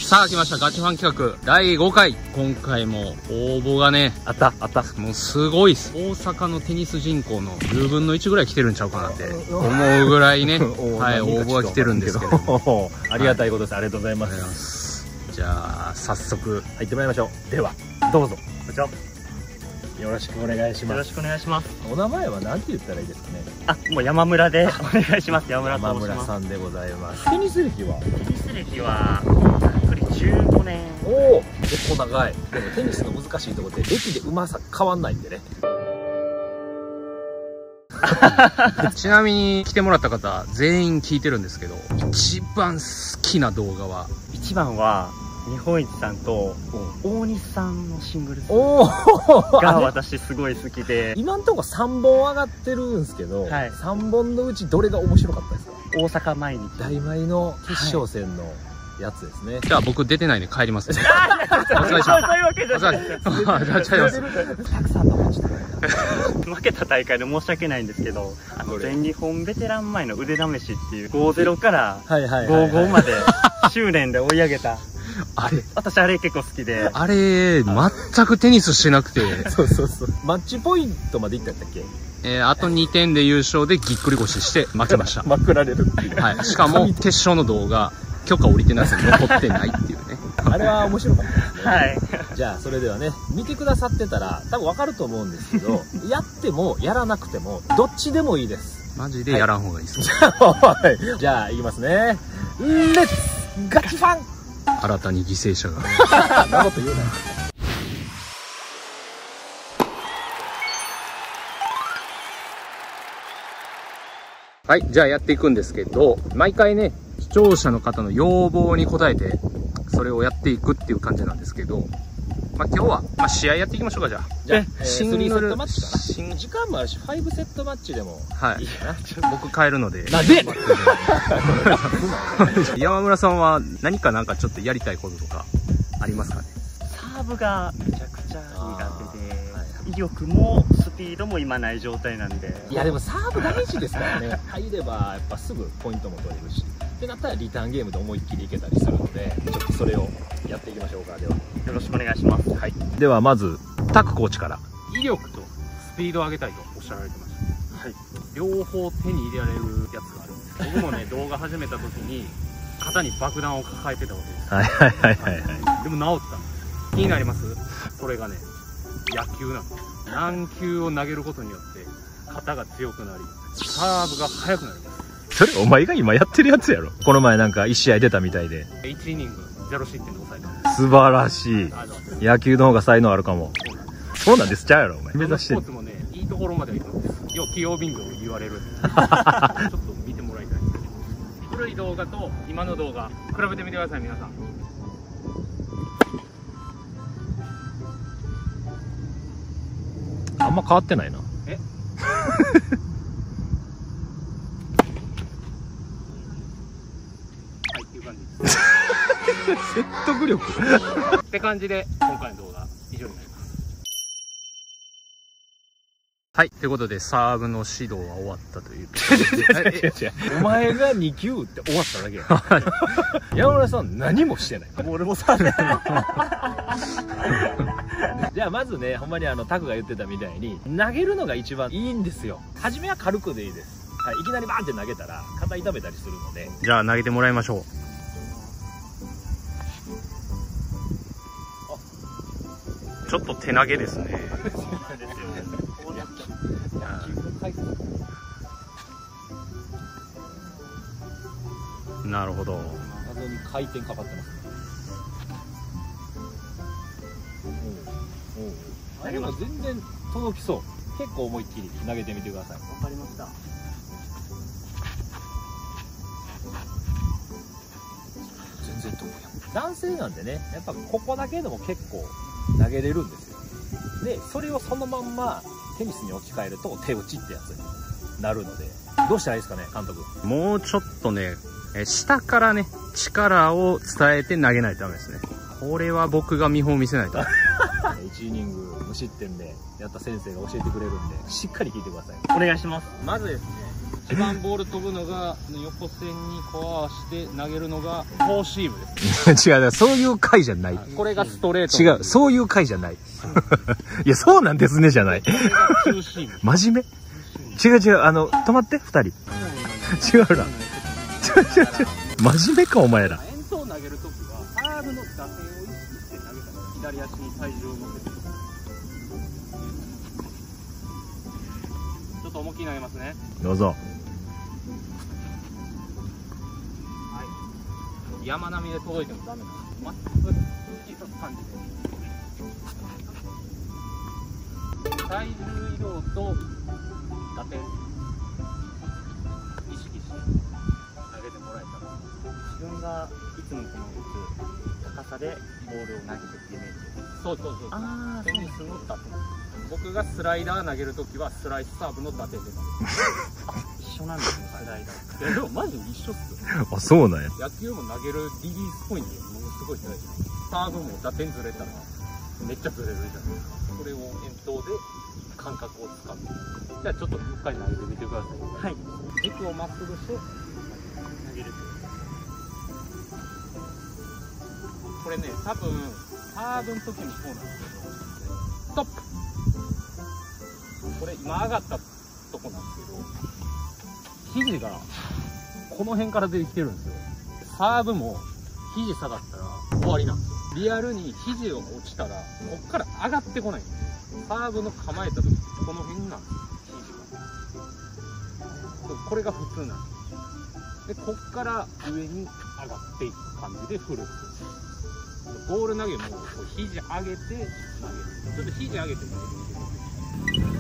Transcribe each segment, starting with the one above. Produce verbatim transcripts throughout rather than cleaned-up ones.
さあ来ました、ガチファン企画だいごかい。今回も応募がねあったあった。 もうすごいっす。大阪のテニス人口のじゅうぶんのいちぐらい来てるんちゃうかなって思うぐらいねはい応募が来てるんですけどありがたいことです。ありがとうございます。 じゃあ早速入ってまいりましょう。ではどうぞ。こちらよろしくお願いします。 よろしくお願いします。 お名前は何て言ったらいいですかね。 あ、もう山村でお願いします。山村と山申します。 村さんでございます。テニス歴はテニス歴はざっくりじゅうごねん。 おお結構長い。でもテニスの難しいところって歴でうまさ変わんないんでねちなみに来てもらった方全員聞いてるんですけど、一番好きな動画は？ 一番は日本一さんと大西さんのシングルスおおが私すごい好きで、 今んとこさんぼん上がってるんですけど、 はい、 さんぼんのうちどれが面白かったですか？ 大阪毎日大舞の決勝戦のやつですね、はい、 じゃあ僕出てないんで帰りますね。 お疲れ様。そういうわけじゃない。 たくさんの持ちた負けた大会で申し訳ないんですけど、あの全日本ベテラン前の腕試しっていうごたいゼロからごたいごまで執念で追い上げたあれ私あれ結構好きで、 あれ全くテニスしてなくてそうそうそう、マッチポイントまでいったんだっけ？ えー、あとにてんで優勝でぎっくり腰して負けましたまくられるっていう、 はい、しかも決勝の動画許可下りてないやつ残ってないっていうねあれは面白かったですね。 はい、 じゃあそれではね、見てくださってたら多分わかると思うんですけどやってもやらなくてもどっちでもいいです。 マジでやらん方がいいです、 はい、じゃあいきますね。レッツガチファン。 新たに犠牲者がそんなこと言うな。 はい、じゃあやっていくんですけど、毎回ね視聴者の方の要望に応えてそれをやっていくっていう感じなんですけど、まあ今日は、まあ、試合やっていきましょうか。じゃあじゃあ、えー、 シングルスリーセットマッチかな。 シン時間もあるしファイブセットマッチでもはいいいかな。 僕帰るのでなんで山村さんは何かなんかちょっとやりたいこととかありますかね？ サーブがめちゃくちゃ苦手で、威力もスピードも今ない状態なんで。 いやでもサーブ大事ですからね。入ればやっぱすぐポイントも取れるしってなったらリターンゲームで思いっきりいけたりするので、ちょっとそれをやっていきましょうか。ではよろしくお願いします。 はい、ではまずタクコーチから。 威力とスピードを上げたいとおっしゃられてました。はい、両方手に入れられるやつがあるんです。僕もね動画始めた時に肩に爆弾を抱えてたわけです。 はいはいはいはいはい。 でも治ったんです。気になります？それがね野球なんです。軟球を投げることによって肩が強くなりサーブが速くなります。 それお前が今やってるやつやろ。この前なんかいち試合出たみたいでいちイニングゼロ失点で抑えたんです。 素晴らしい。野球の方が才能あるかも。そうなんですちゃうやろお前。目指してる。 スポーツもねいいところまではいくんです。よう器用貧乏言われるちょっと見てもらいたいんですけど、古い動画と今の動画比べてみてください皆さん。 あんま変わってないな。 えはいっていう感じです説得力って感じで今回の動画以上になります。はい、ということでサーブの指導は終わったというお前がにきゅうって終わっただけや山村さん何もしてない。 俺もさじゃあまずね、ほんまにあのタクが言ってたみたいに投げるのが一番いいんですよ。初めは軽くでいいです、はい、いきなりバーンって投げたら肩痛めたりするので。 じゃあ投げてもらいましょう。ちょっと手投げですねなるほど。 謎に回転かかってますね。あれも全然届きそう。結構思いっきり投げてみてください。 わかりました。 全然飛ぶやん。男性なんでね、やっぱここだけでも結構投げれるんですよ。でそれをそのまんまテニスに置き換えると手打ちってやつになるので、どうしたらいいですかね監督。 もうちょっとねえ下からね力を伝えて投げないとダメですね。これは僕が見本を見せないといちイニング無失点でやった先生が教えてくれるんでしっかり聞いてください。 お願いします。 まずですね一番ボール飛ぶのが横線にこう合わして投げるのがフォーシームです。 違う、そういう回じゃない。 これがストレート。 違う、そういう回じゃない。いや、そうなんですねじゃない。 これがツーシーム。 真面目。違う違う、あの、止まって、二人。違うな。違う違う違う。真面目か、お前ら。 遠投投げるときは、サーブの打点を意識して投げたら、左足に体重を乗せて。ちょっと思いっきり投げますね。 どうぞ。 はい。山並みで届いてもダメなんです。まっすぐ引き刺す感じで。体重移動と打点意識して投げてもらえたら。 自分がいつもこの打つ高さでボールを投げてっていうイメージです。 そうそうそう。 あテニスの打点。僕がスライダー投げるときはスライスサーブの打点で投げる。 一緒なんですね、スライダー。 いやでもマジで一緒っすよ。 あ、そうなんや。 野球も投げるリリースポイントがものすごい大事。サーブも打点ずれたらめっちゃずれるじゃないですか。それを遠投で感覚をつかむ。じゃあちょっと一回投げてみてください。 はい。 軸をまっすぐして投げる。これね、多分サーブの時もそうなんですけど、ストップ。これ今上がったとこなんですけど、肘がこの辺から出てきてるんですよ。サーブも肘下がったら終わりなんですよ。リアルに肘が落ちたらこっから上がってこないんですよ。サーブの構えた時ってこの辺なんですよ、肘が。これが普通なんです。でこっから上に上がっていく感じで振る。ボール投げもこう肘上げて投げる。ちょっと肘上げて投げてみてください。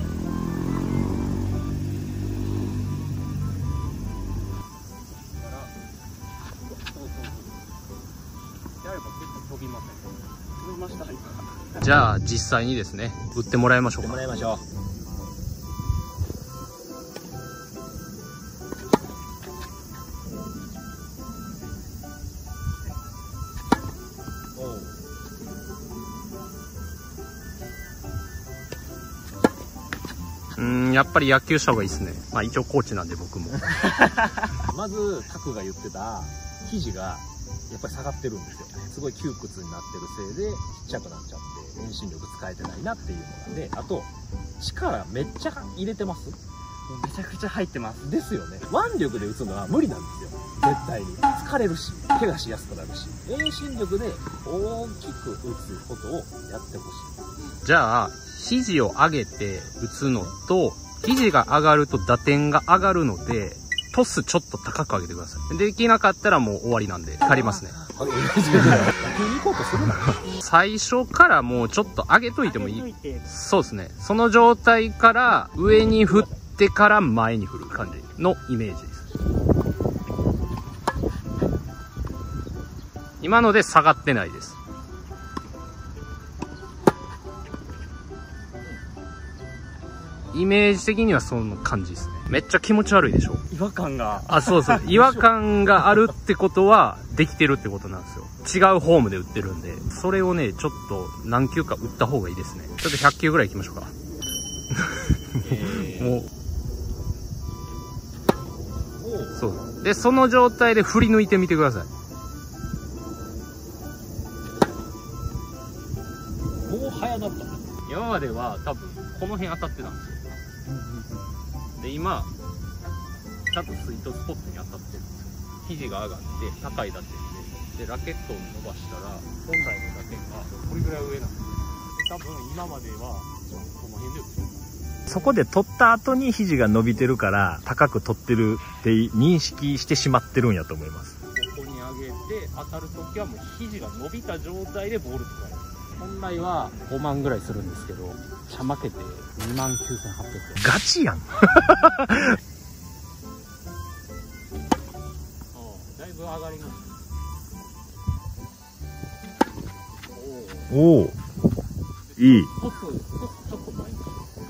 じゃあ実際にですね、打ってもらいましょうか。 もらいましょう。 うーん、やっぱり野球した方がいいですね。まあ一応コーチなんで僕も。 まずタクが言ってた肘がやっぱり下がってるんですよ。すごい窮屈になってるせいでちっちゃくなっちゃって遠心力使えてないなっていうのがで、あと力めっちゃ入れてます。 めちゃくちゃ入ってます。 ですよね。腕力で打つのは無理なんですよ。絶対に疲れるし怪我しやすくなるし、遠心力で大きく打つことをやってほしい。 じゃあ肘を上げて打つのと、肘が上がると打点が上がるのでトスちょっと高く上げてください。できなかったらもう終わりなんで借りますね。最初からもうちょっと上げといてもいい。そうですね。その状態から上に振ってから前に振る感じのイメージです。今ので下がってないです。イメージ的にはその感じですね。めっちゃ気持ち悪いでしょ。 違和感が。 あ、そうそう。違和感があるってことはできてるってことなんですよ。違うフォームで打ってるんで、それをねちょっと何球か打った方がいいですね。ちょっとひゃっきゅうぐらいいきましょうか。 えー、 もうそうで、その状態で振り抜いてみてください。 もう早なった。 今までは多分この辺当たってたんですよ。で今ちゃんとスイートスポットに当たってるんですよ。肘が上がって高い打点で、でラケットを伸ばしたら本来の打点がこれぐらい上なんですよ。多分今まではこの辺で打ってる。 そこで取った後に肘が伸びてるから高く取ってるって認識してしまってるんやと思います。 ここに上げて当たるときはもう肘が伸びた状態でボール使える。本来はごまんぐらいするんですけど、ちゃ負けてにまんきゅうせんはっぴゃくえん。 ガチやん。 だいぶ上がりました。 おお、いい。 トス、トスちょっと前に。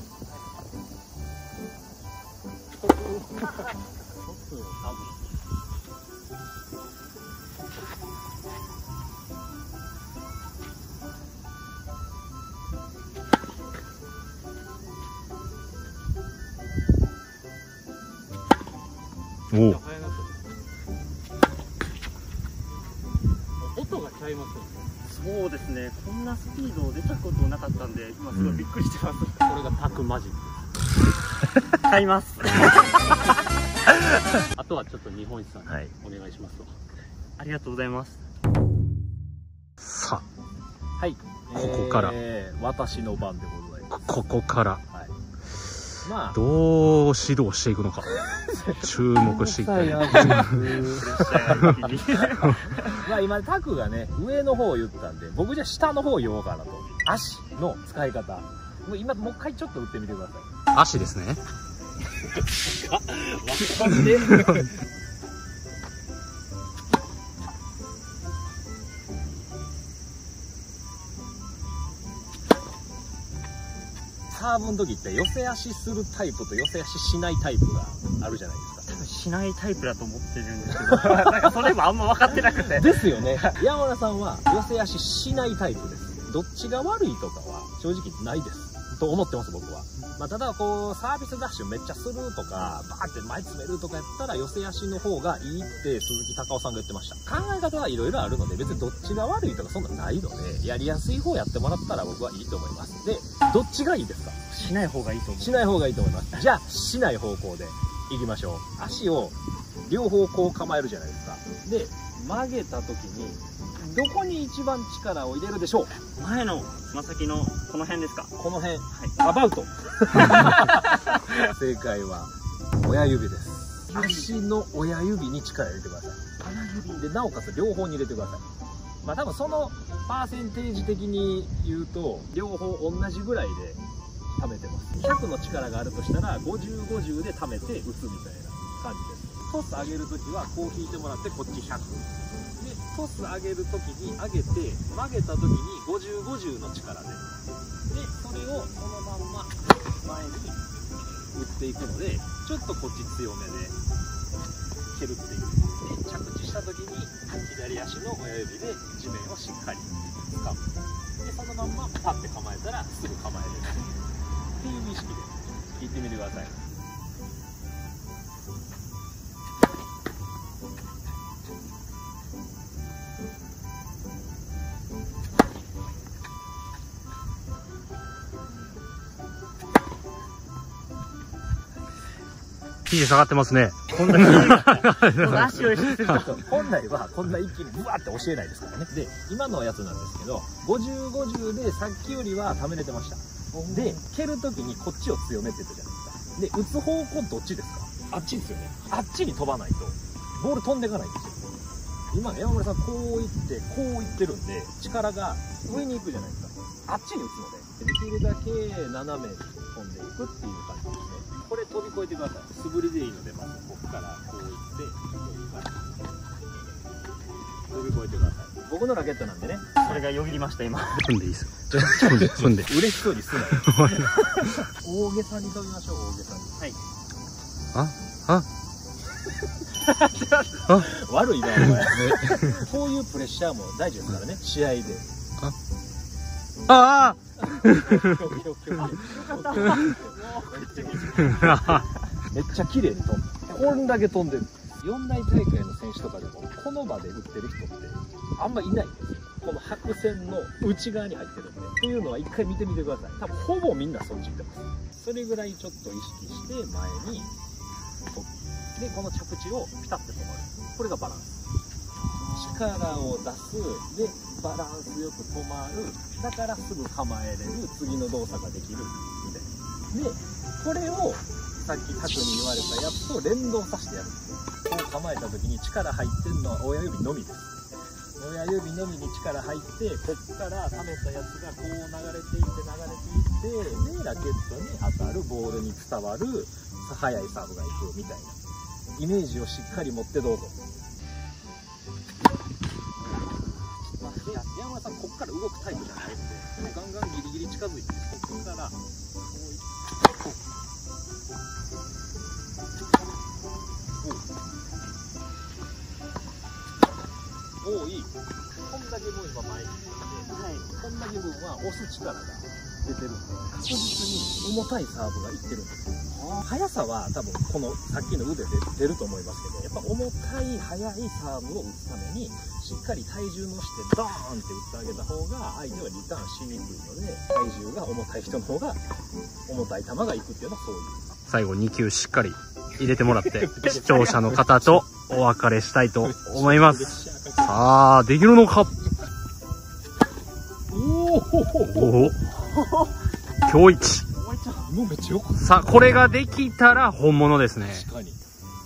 トス、トスを多分。 おめっちゃ速なった。音がちゃいますよね。 そうですね、こんなスピード出たことなかったんで、今すごいびっくりしてます。 これがタクマジックです。 買います。 あとはちょっと日本一さん、 はい、 お願いしますわ。 ありがとうございます。 さはい、 ここから、 えー、私の番でございます。 あここから、 はい、まあどう指導していくのか注目していきたい。 まあ今タクがね上の方を言ったんで、僕じゃあ下の方を言おうかなと。足の使い方、もう今もう一回ちょっと打ってみてください。 足ですね。 わかんねサーブの時って寄せ足するタイプと寄せ足しないタイプがあるじゃないですか。 多分しないタイプだと思ってるんですけど、なんかそれもあんま分かってなくて。 ですよね。山村さんは寄せ足しないタイプです。どっちが悪いとかは正直ないですと思ってます、僕は。まあ、ただこうサービスダッシュめっちゃするとかバーって前詰めるとかやったら寄せ足の方がいいって鈴木隆夫さんが言ってました。考え方はいろいろあるので、別にどっちが悪いとかそんなないので、やりやすい方やってもらったら僕はいいと思います。で、どっちがいいですか？ しない方がいいと思う。 しない方がいいと思います。じゃあしない方向でいきましょう。足を両方こう構えるじゃないですか。で、曲げた時にどこに一番力を入れるでしょう？ 前のつま先のこの辺ですか？ この辺、 はい、 アバウト。正解は親指です。足の親指に力を入れてください。親指でなおかつ両方に入れてください。まあ多分そのパーセンテージ的に言うと両方同じぐらいで溜めてます。ひゃくの力があるとしたらごじゅう、ごじゅうで溜めて打つみたいな感じです。トス上げるときはこう引いてもらってこっちひゃくで、トス上げるときに上げて曲げたときにごじゅう、ごじゅうの力で、でそれをそのまんま前に打っていくので、ちょっとこっち強めで蹴るっていう。で着地したときに左足の親指で地面をしっかり掴む。でそのまんまパッて構えたらすぐ構えれるっていう意識でいってみてください。 肘下がってますね。 こんなに足を意識すると本来はこんな一気にブワーって教えないですからね。で今のやつなんですけどごじゅう、ごじゅうでさっきよりはためれてました。で蹴るときにこっちを強めって言ったじゃないですか。で打つ方向どっちですか？あっちですよね。あっちに飛ばないとボール飛んでいかないんですよ。今山村さんこういってこういってるんで力が上に行くじゃないですか。あっちに打つのでできるだけ斜めに飛んでいくっていう感じですね。これ飛び越えてください。素振りでいいので、まずここからこういって飛び越えてください。僕のラケットなんでね。 それがよぎりました今。 踏んでいいですよ。踏んで、踏んで。 嬉しそうにすなよ。大げさに飛びましょう。大げさに。 はい。 あ、あ、あ、 悪いなお前。こういうプレッシャーも大事ですからね。試合で。 あ、ああ。 めっちゃ綺麗に飛んでこんだけ飛んでる。四大大会の選手とかでもこの場で打ってる人ってあんまいないんですよ。この白線の内側に入ってるんで。っていうのは一回見てみてください。多分ほぼみんなそっち行ってます。それぐらいちょっと意識して前に飛ぶ。でこの着地をピタッと止まる。これがバランス。力を出すでバランスよく止まる。だからすぐ構えれる次の動作ができるみたいな。でこれをさっきタクに言われたやつと連動させてやるんですよ。こう構えた時に力入ってるのは親指のみです。親指のみに力入ってこっから溜めたやつがこう流れていって流れていってでラケットに当たるボールに伝わる速いサーブがいくみたいなイメージをしっかり持ってどうぞ。山村さんこっから動くタイプじゃないんでガンガンギリギリ近づいてここからこういってこうおおいい。こんだけもう今前に出て、はい、こんだけ分は押す力が出てるんで確実に重たいサーブがいってるんですよ。 速さは多分このさっきの腕で出ると思いますけど、やっぱ重たい速いサーブを打つためにしっかり体重乗してドーンって打ってあげた方が相手はリターンしにくいので、体重が重たい人の方が重たい球がいくっていうのはそういう。 最後に球しっかり入れてもらって視聴者の方とお別れしたいと思います。さあできるのか。 おおお今日一。 もうめっちゃよかった。 さあこれができたら本物ですね。 確かに。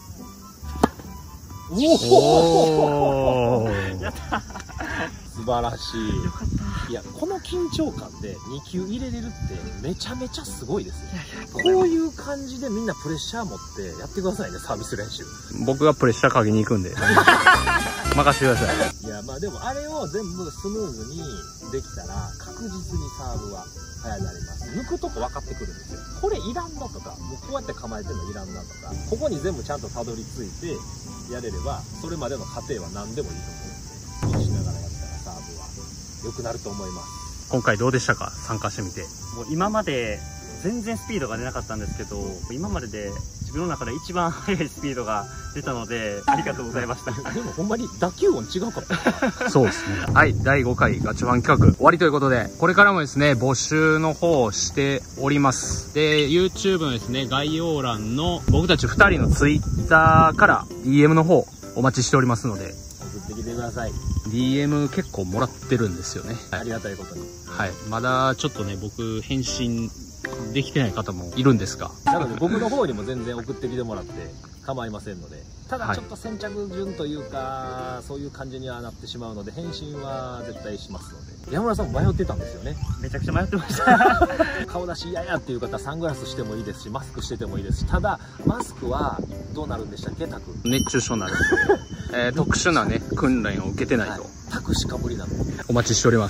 おおやった素晴らしい。よかった。いやこの緊張感でに球入れれるってめちゃめちゃすごいですよ。こういう感じでみんなプレッシャー持ってやってくださいね、サービス練習。 僕がプレッシャーかけに行くんで任せてください。 いやまあでもあれを全部スムーズにできたら確実にサーブは速くなります。抜くとこ分かってくるんですよ。これいらんなとか、もうこうやって構えてるのいらんなとか、ここに全部ちゃんとたどり着いてやれればそれまでの過程は何でもいいと思うんで、気にしながらやったらサーブは良くなると思います。 今回どうでしたか、参加してみて。 もう今まで全然スピードが出なかったんですけど、今までで自分の中で一番速いスピードが出たのでありがとうございましたでもほんまに打球音違うかったそうですね。はい、だいごかいガチファン企画終わりということで、これからもですね募集の方をしております。で YouTube のですね概要欄の僕たちふたりの Twitter から ディーエム の方お待ちしておりますので、 送ってきてください。 ディーエム 結構もらってるんですよね。 ありがたいことに。 はい、まだちょっとね僕返信できてない方もいるんですが、 なので僕の方にも全然送ってきてもらって構いませんので、ただはいちょっと先着順というか、そういう感じにはなってしまうので返信は絶対しますので。山村さんも迷ってたんですよね。 めちゃくちゃ迷ってました顔出し嫌やっていう方はサングラスしてもいいですし、マスクしててもいいですし、ただマスクはどうなるんでしたっけ、タク。 熱中症になるんで、えー、特殊なね訓練を受けてないと、 はい、タクしか無理なので、 お待ちしております。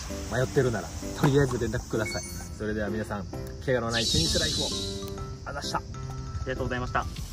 はい、迷ってるならとりあえず連絡ください。それでは皆さん、怪我のないテニスライフを。ありがとうございました。 ありがとうございました。